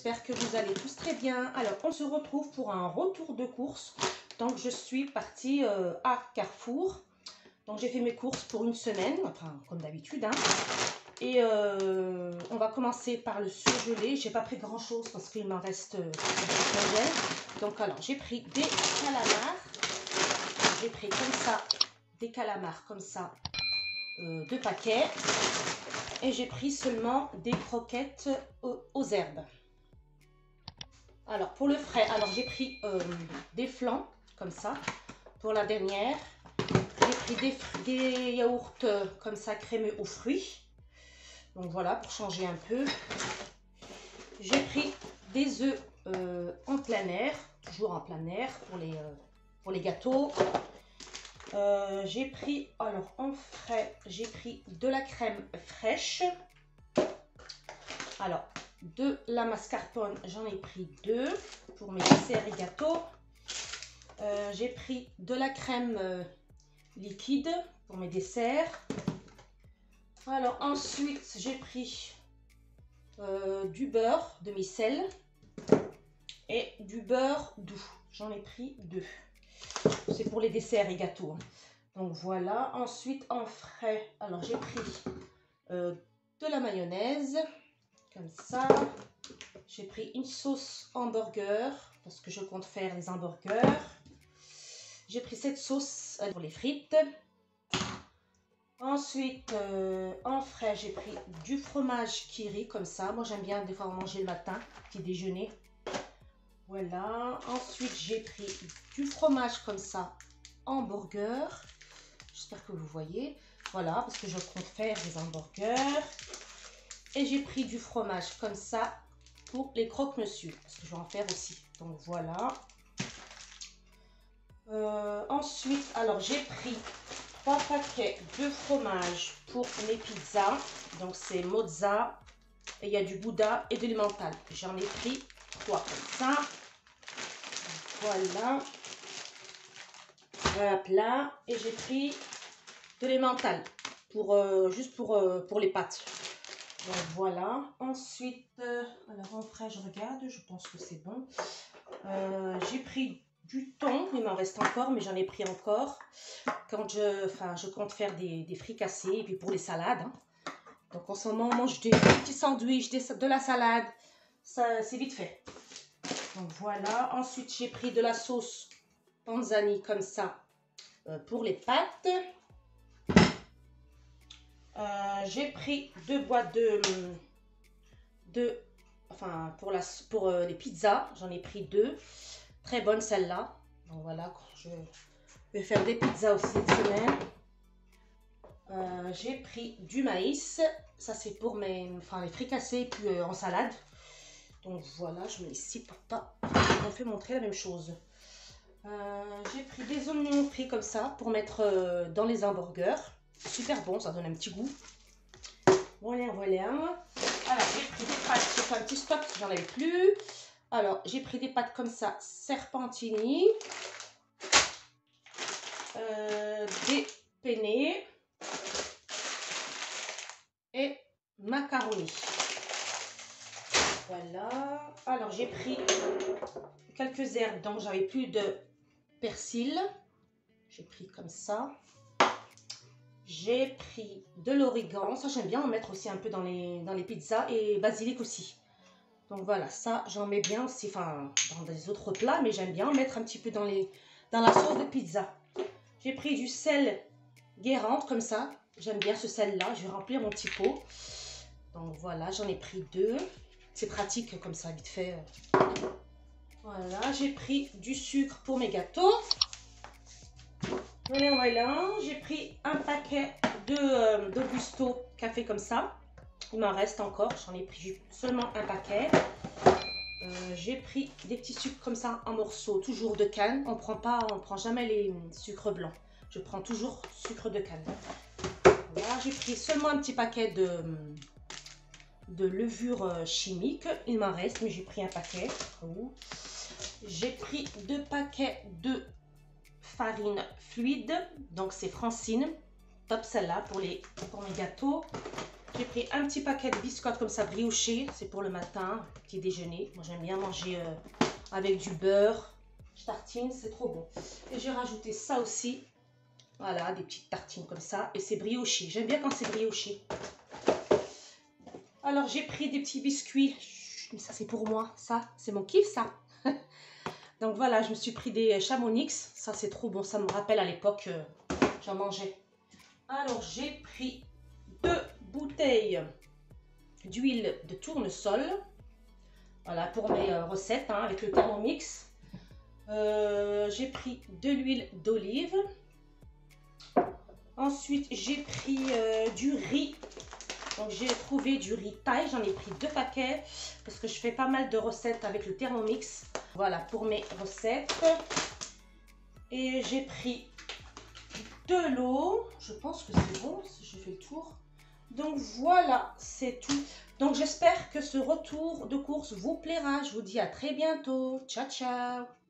j'espère que vous allez tous très bien. Alors, on se retrouve pour un retour de course. Donc, je suis partie à Carrefour. Donc, j'ai fait mes courses pour une semaine, enfin, comme d'habitude. Hein. Et on va commencer par le surgelé. J'ai pas pris grand-chose parce qu'il m'en reste Donc, alors, j'ai pris des calamars. J'ai pris comme ça, des calamars comme ça, 2 paquets. Et j'ai pris seulement des croquettes aux herbes. Alors, pour le frais, alors j'ai pris des flancs, comme ça, pour la dernière. J'ai pris des yaourts comme ça, crémeux aux fruits. Donc voilà, pour changer un peu. J'ai pris des œufs en plein air, toujours en plein air, pour les gâteaux. J'ai pris, alors en frais, j'ai pris de la crème fraîche. Alors, de la mascarpone, j'en ai pris 2 pour mes desserts et gâteaux. J'ai pris de la crème liquide pour mes desserts. Alors ensuite, j'ai pris du beurre demi-sel et du beurre doux. J'en ai pris 2. C'est pour les desserts et gâteaux. Donc voilà. Ensuite, en frais, alors j'ai pris de la mayonnaise, comme ça. J'ai pris une sauce hamburger, parce que je compte faire les hamburgers. J'ai pris cette sauce pour les frites. Ensuite, en frais, j'ai pris du fromage Kiri, comme ça. Moi, j'aime bien des fois en manger le matin, petit déjeuner. Voilà. Ensuite, j'ai pris du fromage comme ça, hamburger. J'espère que vous voyez. Voilà, parce que je compte faire des hamburgers. Et j'ai pris du fromage comme ça pour les croque-monsieur, parce que je vais en faire aussi. Donc voilà. Ensuite, alors j'ai pris 3 paquets de fromage pour mes pizzas. Donc c'est mozza, et il y a du gouda et de l'emmental. J'en ai pris 3 comme ça. Voilà. Hop là. Et j'ai pris de l'emmental juste pour les pâtes. Donc voilà. Ensuite, alors en frais, je regarde, je pense que c'est bon. J'ai pris du thon, il m'en reste encore, mais j'en ai pris encore. Quand je compte faire des fricassés et puis pour les salades. Hein. Donc en ce moment, on mange des petits sandwichs, de la salade. Ça, c'est vite fait. Donc voilà. Ensuite, j'ai pris de la sauce panzani comme ça pour les pâtes. J'ai pris 2 boîtes pour les pizzas. J'en ai pris 2. Très bonne celle-là. Donc voilà, je vais faire des pizzas aussi cette semaine. J'ai pris du maïs. Ça c'est pour les fricassés et puis en salade. Donc voilà, je mets ici pour pas on fait montrer la même chose. J'ai pris des oignons frits comme ça pour mettre dans les hamburgers. Super bon, ça donne un petit goût. Voilà. Alors j'ai pris des pâtes, j'ai fait un petit stock parce que j'en avais plus. Alors j'ai pris des pâtes comme ça, serpentini, des penne et macaroni. Voilà. Alors j'ai pris quelques herbes, donc j'avais plus de persil. J'ai pris comme ça. J'ai pris de l'origan, ça j'aime bien en mettre aussi un peu dans les pizzas, et basilic aussi. Donc voilà, ça j'en mets bien aussi, enfin dans des autres plats, mais j'aime bien en mettre un petit peu dans la sauce de pizza. J'ai pris du sel Guérande comme ça, j'aime bien ce sel là, je vais remplir mon petit pot. Donc voilà, j'en ai pris 2, c'est pratique comme ça, vite fait. Voilà, j'ai pris du sucre pour mes gâteaux. Voilà, j'ai pris un paquet de Gusto café comme ça. Il m'en reste encore, j'en ai pris seulement un paquet. J'ai pris des petits sucres comme ça en morceaux, toujours de canne. On prend jamais les sucres blancs. Je prends toujours sucre de canne. Voilà, j'ai pris seulement un petit paquet de levure chimique. Il m'en reste, mais j'ai pris un paquet. J'ai pris 2 paquets de farine fluide, donc c'est Francine, top celle-là pour mes gâteaux. J'ai pris un petit paquet de biscottes comme ça briochés. C'est pour le matin, petit déjeuner. Moi, j'aime bien manger avec du beurre. Je tartine, c'est trop bon. Et j'ai rajouté ça aussi. Voilà, des petites tartines comme ça. Et c'est brioché. J'aime bien quand c'est brioché. Alors, j'ai pris des petits biscuits. Mais ça, c'est pour moi. Ça, c'est mon kiff, ça. Donc, voilà, je me suis pris des Chamonix. Ça, c'est trop bon. Ça me rappelle à l'époque, j'en mangeais. Alors, j'ai pris 2 bouteilles d'huile de tournesol. Voilà, pour mes recettes, hein, avec le Thermomix. J'ai pris de l'huile d'olive. Ensuite, j'ai pris du riz. Donc, j'ai trouvé du riz thaï. J'en ai pris 2 paquets parce que je fais pas mal de recettes avec le Thermomix. Voilà, pour mes recettes. Et j'ai pris de l'eau. Je pense que c'est bon si je fais le tour. Donc, voilà, c'est tout. Donc, j'espère que ce retour de course vous plaira. Je vous dis à très bientôt. Ciao, ciao.